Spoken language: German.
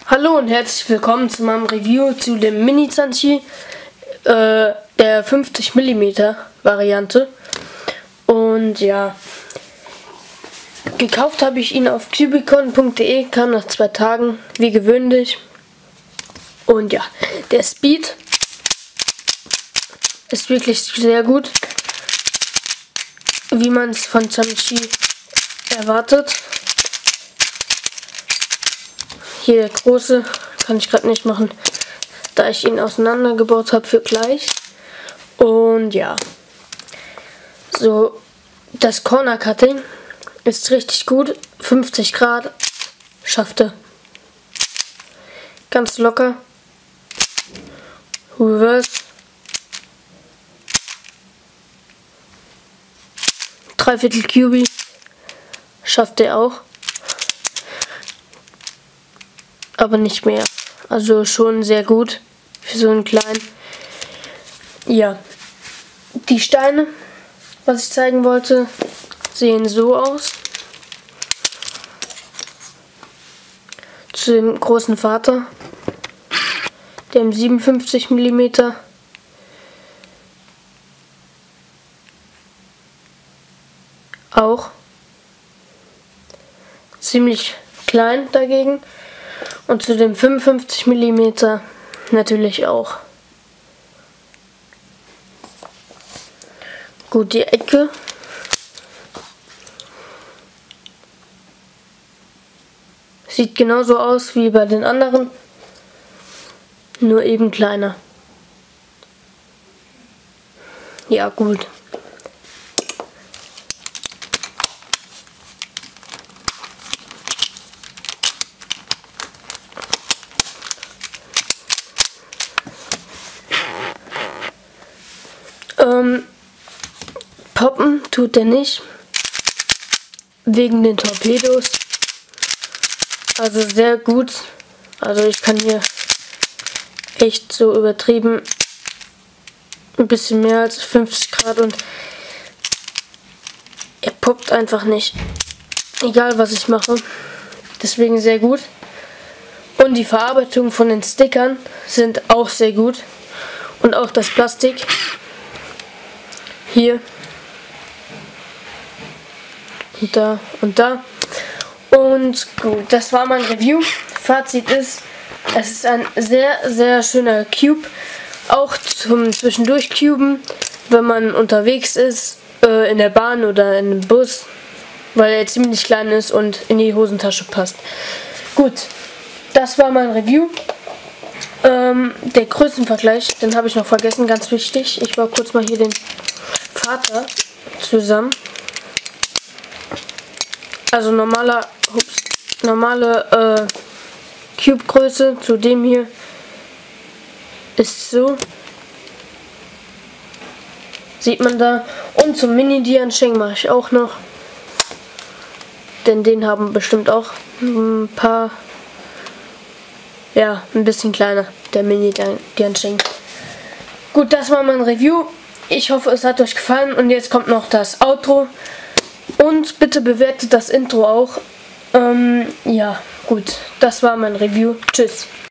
Hallo und herzlich willkommen zu meinem Review zu dem Mini Zanchi der 50 mm Variante. Und ja, gekauft habe ich ihn auf cubicon.de, kam nach 2 Tagen, wie gewöhnlich. Und ja, der Speed ist wirklich sehr gut, wie man es von Zanchi erwartet. Hier der große, kann ich gerade nicht machen, da ich ihn auseinandergebaut habe für gleich. Und ja, so das Corner Cutting ist richtig gut, 50 Grad schafft er ganz locker. Reverse, 3/4 Cubi schafft er auch, aber nicht mehr. Also schon sehr gut für so einen kleinen. Ja, die Steine, was ich zeigen wollte, sehen so aus. Zu dem großen Vater, dem 57 mm. Auch ziemlich klein dagegen. Und zu dem 55 mm natürlich auch. Gut, die Ecke sieht genauso aus wie bei den anderen, nur eben kleiner. Ja, gut. Poppen tut er nicht, wegen den Torpedos. Also sehr gut. Also ich kann hier echt so übertrieben ein bisschen mehr als 50 Grad und er poppt einfach nicht. Egal was ich mache. Deswegen sehr gut. Und die Verarbeitung von den Stickern sind auch sehr gut. Und auch das Plastik. Hier. Und da und da. Und gut, das war mein Review. Fazit ist, es ist ein sehr, sehr schöner Cube. Auch zum Zwischendurch Cuben, wenn man unterwegs ist, in der Bahn oder in einem Bus, weil er ziemlich klein ist und in die Hosentasche passt. Gut, das war mein Review. Der Größenvergleich, den habe ich noch vergessen, ganz wichtig. Ich baue kurz mal hier den Vater zusammen. Also normale Cube-Größe zu dem hier ist so. Sieht man da. Und zum Mini-Diancheng mache ich auch noch. Denn den haben bestimmt auch ein paar. Ja, ein bisschen kleiner, der Mini-Diancheng. Gut, das war mein Review. Ich hoffe, es hat euch gefallen. Und jetzt kommt noch das Outro. Und bitte bewertet das Intro auch. Ja, gut, das war mein Review. Tschüss.